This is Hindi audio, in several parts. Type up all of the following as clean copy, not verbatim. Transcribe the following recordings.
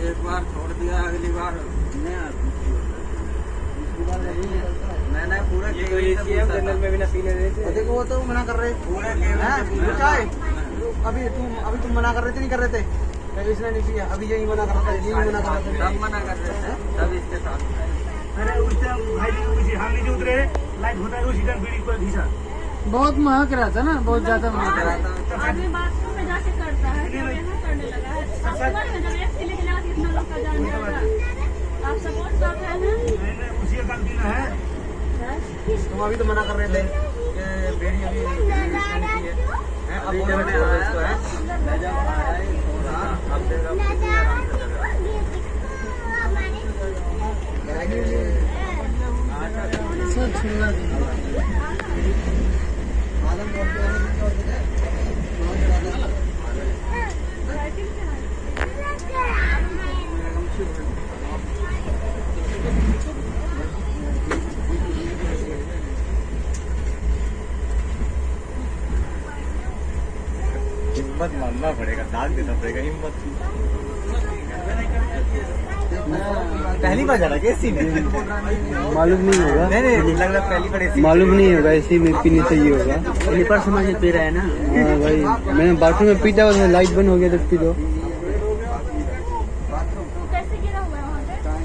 एक बार छोड़ दिया, अगली बार मैंने पूरा जनरल में भी ना पीने देते। देखो वो तो मना कर रहे पूरे चाय। अभी तुम मना कर रहे थे, नहीं कर रहे थे? इसने नहीं पिया, अभी यही मना कर रहा था, यही मना कर रहा था, सब मना कर रहे थे, सब इसके साथ। अरे उससे भाई जी हम नीचे उतरे, लाइट होता है उसी टाइम बीड़ी को घिसा। बहुत महक रहा था ना, बहुत ज्यादा महक रहा था। आदमी बाथरूम में जाके करता है, यहाँ करने लगा है। जब एक के लिए कितना लोग का जान जाएगा। आप सपोर्ट कर रहे हैं, उसी का गलती ना है। तुम अभी तो मना कर रहे थे कि बेड़ी अभी नहीं है, अब बोलने में इसको है जब आया ही थोड़ा अब देखा हिम्मत मानना पड़ेगा, दाग देना पड़ेगा हिम्मत की। पहली बार जाना कैसी में मालूम नहीं होगा। नहीं लग रहा पहली बार ऐसी मालूम नहीं होगा, ऐसी में पीनी चाहिए होगा। पहली बार समझ पी रहा है ना। हाँ भाई, मैंने बाथरूम में पीता हुआ लाइट बंद हो गया तो पी दो। कैसे गिरा हुआ है वहाँ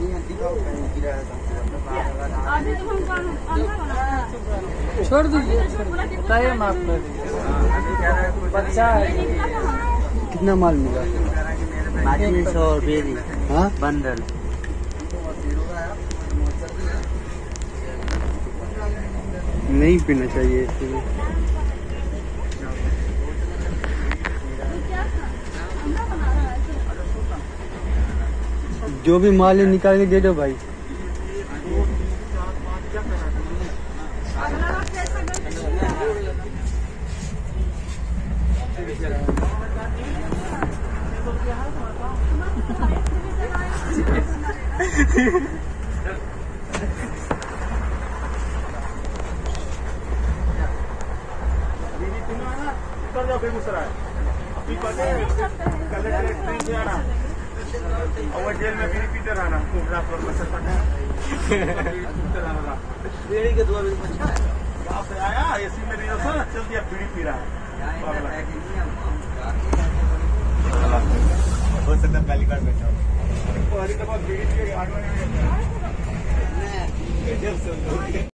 पे? छोड़ दीजिए, बताइए माफ कर दीजिए। बच्चा है। कितना माल मिला? 300 बेरी हाँ बंडल। नहीं पीना चाहिए इसलिए। जो भी माल है निकाल के दे दो भाई। कर जाओ बेगूसराय, अभी कल से आना और वो जेल में बीड़ी पीते रहना। बेड़ी के दुआ भी अच्छा है। गाँव से आया एसी में नहीं होता, चल दिया बीड़ी पी रहा है। हो सकता है पहली बार बैठा पहली दफा बीड़ी पी